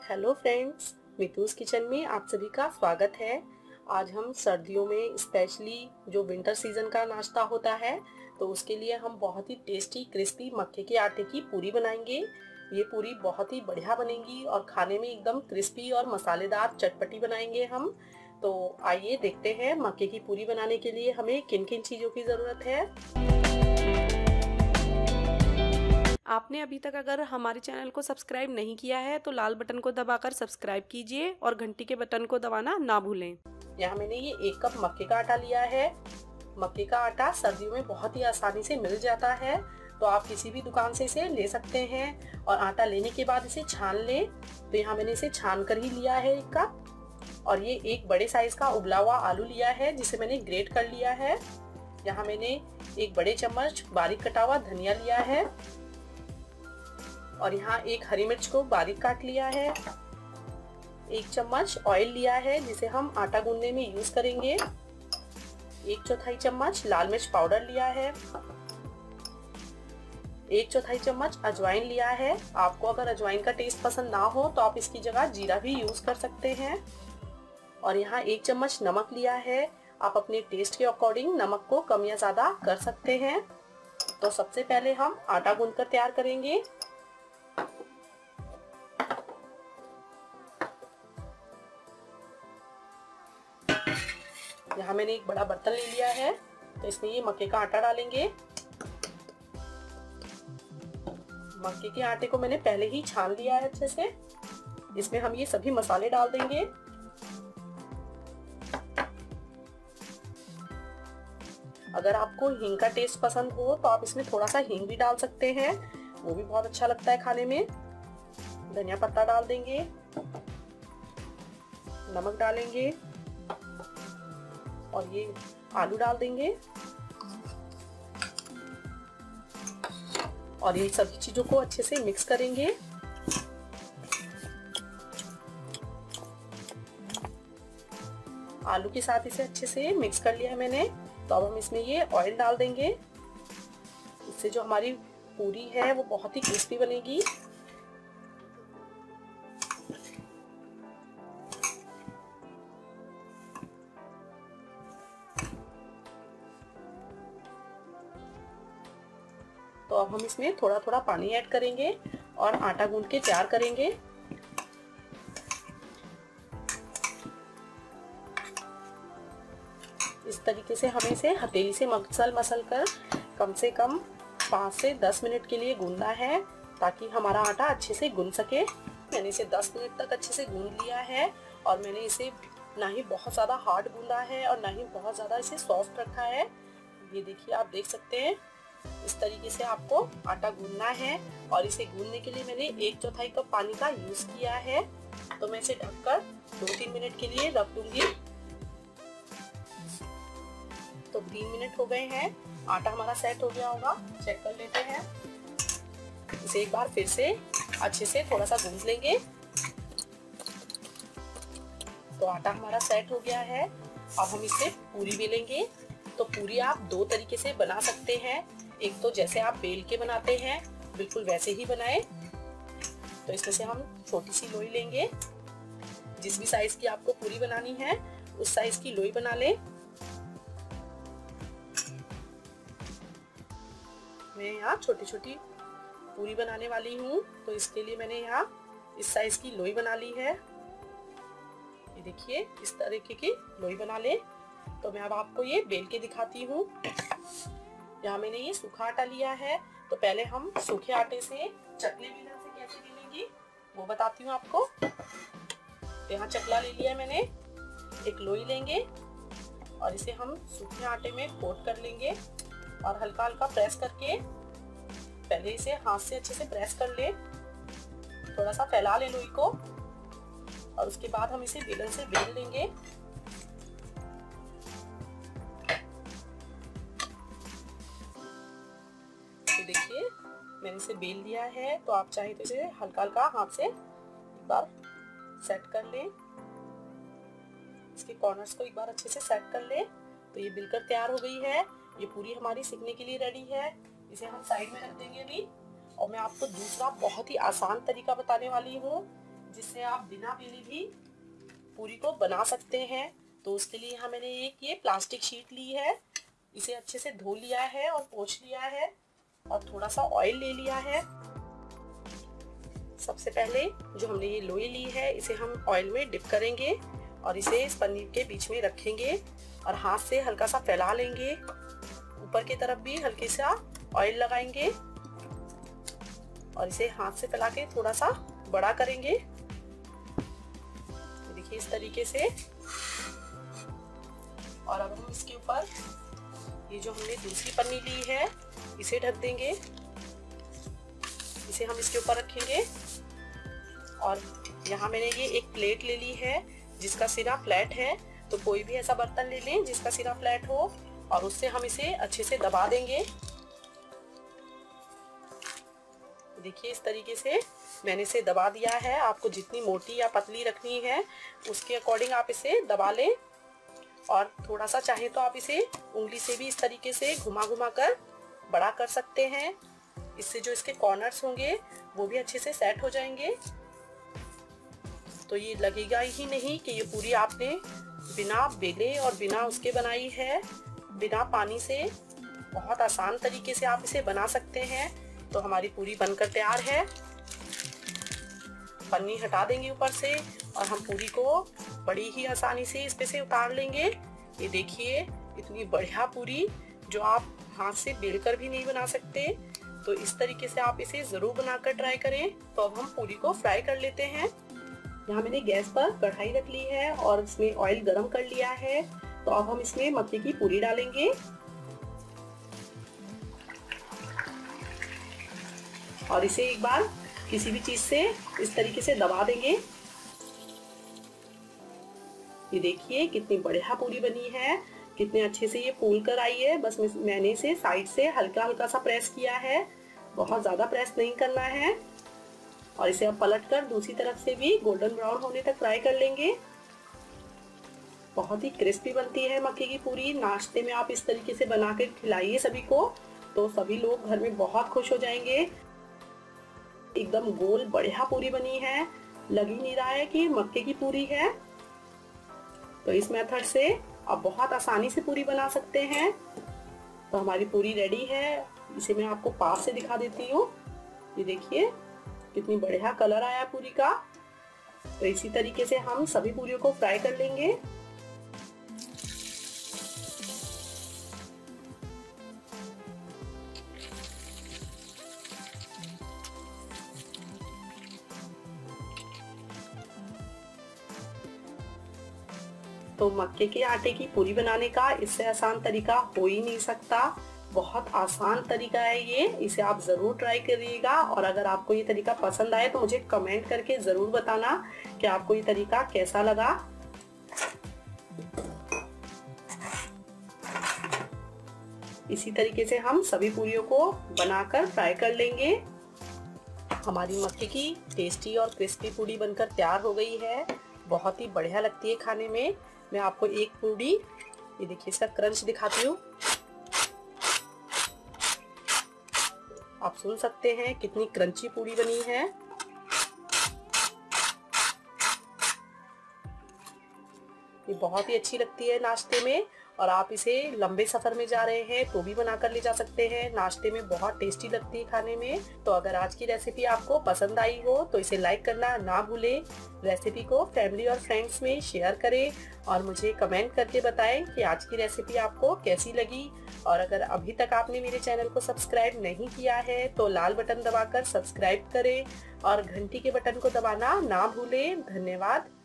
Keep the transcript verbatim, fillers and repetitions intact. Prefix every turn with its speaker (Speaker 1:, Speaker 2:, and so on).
Speaker 1: Hello friends, मितूस kitchen में आप सभी का स्वागत है। आज हम सर्दियों में स्पेशली जो विंटर सीजन का नाश्ता होता है तो उसके लिए हम बहुत ही टेस्टी क्रिस्पी मक्के के आटे की पूरी बनाएंगे। ये पूरी बहुत ही बढ़िया बनेगी और खाने में एकदम क्रिस्पी और मसालेदार चटपटी बनाएंगे हम। तो आइए देखते हैं मक्के की पूरी बनाने के लिए हमें किन किन चीज़ों की ज़रूरत है। आपने अभी तक अगर हमारे चैनल को सब्सक्राइब नहीं किया है तो लाल बटन को दबाकर सब्सक्राइब कीजिए और घंटी के बटन को दबाना ना भूलें। यहाँ मैंने ये एक कप मक्के का आटा लिया है। मक्के का आटा सर्दियों में बहुत ही आसानी से मिल जाता है, तो आप किसी भी दुकान से इसे ले सकते हैं। और आटा लेने के बाद इसे छान लें। तो यहाँ मैंने इसे छान कर ही लिया है एक कप। और ये एक बड़े साइज का उबला हुआ आलू लिया है जिसे मैंने ग्रेट कर लिया है। यहाँ मैंने एक बड़े चम्मच बारीक कटा हुआ धनिया लिया है और यहाँ एक हरी मिर्च को बारीक काट लिया है। एक चम्मच ऑयल लिया है जिसे हम आटा गूंदने में यूज करेंगे। एक चौथाई चम्मच लाल मिर्च पाउडर लिया है। एक चौथाई चम्मच अजवाइन लिया है। आपको अगर अजवाइन का टेस्ट पसंद ना हो तो आप इसकी जगह जीरा भी यूज कर सकते हैं। और यहाँ एक चम्मच नमक लिया है। आप अपने टेस्ट के अकॉर्डिंग नमक को कम या ज्यादा कर सकते हैं। तो सबसे पहले हम आटा गूंद कर तैयार करेंगे। यहाँ मैंने एक बड़ा बर्तन ले लिया है, तो इसमें ये मक्के का आटा डालेंगे। मक्के के आटे को मैंने पहले ही छान लिया है अच्छे से। इसमें हम ये सभी मसाले डाल देंगे। अगर आपको हींग का टेस्ट पसंद हो तो आप इसमें थोड़ा सा हींग भी डाल सकते हैं, वो भी बहुत अच्छा लगता है खाने में। धनिया पत्ता डाल देंगे, नमक डालेंगे और ये आलू डाल देंगे और ये सभी चीजों को अच्छे से मिक्स करेंगे। आलू के साथ इसे अच्छे से मिक्स कर लिया है मैंने। तो अब हम इसमें ये ऑयल डाल देंगे। इससे जो हमारी पूरी है वो बहुत ही क्रिस्पी बनेगी। तो अब हम इसमें थोड़ा थोड़ा पानी ऐड करेंगे और आटा गूंद के तैयार करेंगे। इस तरीके से हमें इसे हथेली से मसल मसल कर कम से कम पाँच से दस मिनट के लिए गूंदना है, ताकि हमारा आटा अच्छे से गूंद सके। मैंने इसे दस मिनट तक अच्छे से गूंद लिया है और मैंने इसे ना ही बहुत ज़्यादा हार्ड गूंदा है और ना ही बहुत ज़्यादा इसे सॉफ्ट रखा है। ये देखिए, आप देख सकते हैं इस तरीके से आपको आटा गूंदना है। और इसे गूंदने के लिए मैंने एक चौथाई कप पानी का यूज किया है। तो मैं इसे ढककर दो तीन मिनट के लिए रख दूंगी। तो तीन मिनट हो गए हैं, आटा हमारा सेट हो गया होगा, चेक कर लेते हैं। इसे एक बार फिर से अच्छे से थोड़ा सा गूंद लेंगे। तो आटा हमारा सेट हो गया है। अब हम इसे पूरी बेलेंगे। तो पूरी आप दो तरीके से बना सकते हैं। एक तो जैसे आप बेल के बनाते हैं बिल्कुल वैसे ही बनाएं। तो इसमें से हम छोटी सी लोई लेंगे। जिस भी साइज की आपको पूरी बनानी है उस साइज की लोई बना लें। मैं यहाँ छोटी छोटी पूरी बनाने वाली हूँ, तो इसके लिए मैंने यहाँ इस साइज की लोई बना ली है। ये देखिए, इस तरीके की लोई बना ले। तो मैं अब आपको ये बेल के दिखाती हूँ। यहाँ मैंने ये सूखा आटा लिया है। तो पहले हम सूखे आटे से चकले बेलन से कैसे बेलेंगे वो बताती हूँ आपको। तो यहाँ चकला ले लिया मैंने। एक लोई लेंगे और इसे हम सूखे आटे में कोट कर लेंगे और हल्का हल्का प्रेस करके, पहले इसे हाथ से अच्छे से प्रेस कर ले। थोड़ा सा फैला ले लोई को और उसके बाद हम इसे बेलन से बेल लेंगे। तो देखिए, मैंने इसे बेल लिया है। तो आप चाहे तो इसे हल्का हल्का हाथ से एक बार सेट कर लें। इसके कॉर्नर्स को एक बार अच्छे से सेट कर ले। तो ये बिलकर तैयार हो गई है। ये पूरी हमारी सिकने के लिए रेडी है। इसे हम साइड में रख देंगे अभी। और मैं आपको दूसरा बहुत ही आसान तरीका बताने वाली हूँ जिससे आप बिना बेले भी पूरी को बना सकते हैं। तो उसके लिए यहाँ मैंने एक ये प्लास्टिक शीट ली है, इसे अच्छे से धो लिया है और पोंछ लिया है और थोड़ा सा ऑयल ले लिया है। सबसे पहले जो हमने ये लोई ली है इसे हम ऑयल में डिप करेंगे और इसे इस पन्नी के बीच में रखेंगे और हाथ से हल्का सा फैला लेंगे। ऊपर की तरफ भी हल्के सा ऑयल लगाएंगे और इसे हाथ से फैला के थोड़ा सा बड़ा करेंगे। देखिए इस तरीके से। और अब हम इसके ऊपर ये जो हमने दूसरी पन्नी ली है इसे ढक देंगे। इसे हम इसके ऊपर रखेंगे और यहाँ मैंने ये एक प्लेट ले ली है जिसका सिरा फ्लैट है। तो कोई भी ऐसा बर्तन ले लें जिसका सिरा फ्लैट हो और उससे हम इसे अच्छे से दबा देंगे। देखिए इस तरीके से मैंने इसे दबा दिया है। आपको जितनी मोटी या पतली रखनी है उसके अकॉर्डिंग आप इसे दबा लें और थोड़ा सा चाहे तो आप इसे उंगली से भी इस तरीके से घुमा घुमा कर बड़ा कर सकते हैं। इससे जो इसके कॉर्नर्स होंगे वो भी अच्छे से सेट हो जाएंगे। तो ये लगेगा ही नहीं कि ये पूरी आपने बिना बेले और बिना उसके बनाई है, बिना पानी से। बहुत आसान तरीके से आप इसे बना सकते हैं। तो हमारी पूरी बनकर तैयार है। पन्नी हटा देंगे ऊपर से और हम पूरी को बड़ी ही आसानी से इस पे से उतार लेंगे। ये देखिए इतनी बढ़िया पूरी जो आप हाथ से बेलकर भी नहीं बना सकते। तो इस तरीके से आप इसे जरूर बनाकर ट्राई करें। तो अब हम पूरी को फ्राई कर लेते हैं। यहाँ मैंने गैस पर कढ़ाई रख ली है और इसमें ऑयल गरम कर लिया है। तो अब हम इसमें मक्के की पूरी डालेंगे और इसे एक बार किसी भी चीज से इस तरीके से दबा देंगे। ये देखिए कितनी बढ़िया पूरी बनी है, कितने अच्छे से ये फूल कर आई है। बस मैंने इसे साइड से हल्का हल्का सा प्रेस किया है, बहुत ज्यादा प्रेस नहीं करना है। और इसे अब पलट कर दूसरी तरफ से भी गोल्डन ब्राउन होने तक फ्राई कर लेंगे। बहुत ही क्रिस्पी बनती है मक्के की पूरी। नाश्ते में आप इस तरीके से बना के खिलाइए सभी को, तो सभी लोग घर में बहुत खुश हो जाएंगे। एकदम गोल बढ़िया पूरी बनी है, लग ही नहीं रहा है कि मक्के की पूरी है। तो इस मेथड से आप बहुत आसानी से पूरी बना सकते हैं। तो हमारी पूरी रेडी है। इसे मैं आपको पास से दिखा देती हूँ। ये देखिए कितनी बढ़िया कलर आया पूरी का। तो इसी तरीके से हम सभी पूरियों को फ्राई कर लेंगे। तो मक्के के आटे की पूरी बनाने का इससे आसान तरीका हो ही नहीं सकता। बहुत आसान तरीका है ये, इसे आप जरूर ट्राई करिएगा। और अगर आपको ये तरीका पसंद आए तो मुझे कमेंट करके जरूर बताना कि आपको ये तरीका कैसा लगा। इसी तरीके से हम सभी पूरियों को बनाकर फ्राई कर लेंगे। हमारी मक्के की टेस्टी और क्रिस्पी पूरी बनकर तैयार हो गई है। बहुत ही बढ़िया लगती है खाने में। मैं आपको एक पूरी, ये देखिए इसका क्रंच दिखाती हूँ। आप सुन सकते हैं कितनी क्रंची पूरी बनी है। ये बहुत ही अच्छी लगती है नाश्ते में। और आप इसे लंबे सफर में जा रहे हैं तो भी बनाकर ले जा सकते हैं। नाश्ते में बहुत टेस्टी लगती है खाने में। तो अगर आज की रेसिपी आपको पसंद आई हो तो इसे लाइक करना ना भूलें। रेसिपी को फैमिली और फ्रेंड्स में शेयर करें और मुझे कमेंट करके बताएं कि आज की रेसिपी आपको कैसी लगी। और अगर अभी तक आपने मेरे चैनल को सब्सक्राइब नहीं किया है तो लाल बटन दबाकर सब्सक्राइब करें और घंटी के बटन को दबाना ना भूलें। धन्यवाद।